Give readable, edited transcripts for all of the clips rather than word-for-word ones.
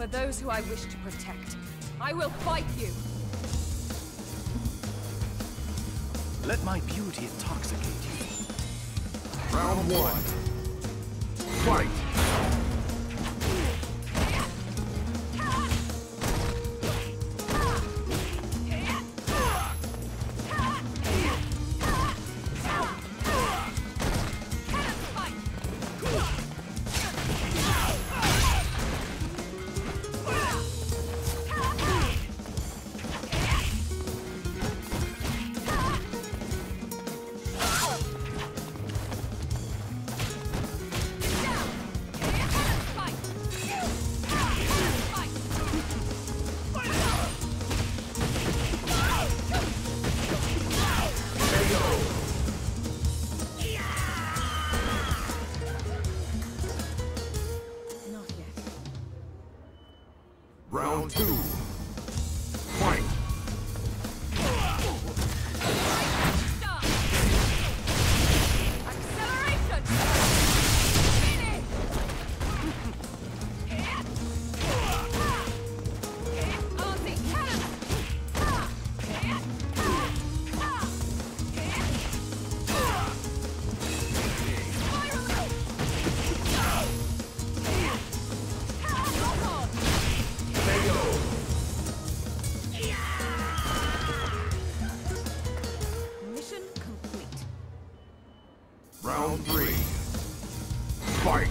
those who I wish to protect. I will fight you! Let my beauty intoxicate you. Round one. Fight! Round two. Fight! Acceleration! Finish! Anti-cannon! Mission complete. Round three. Fight!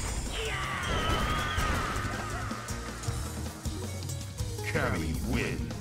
Cammy wins.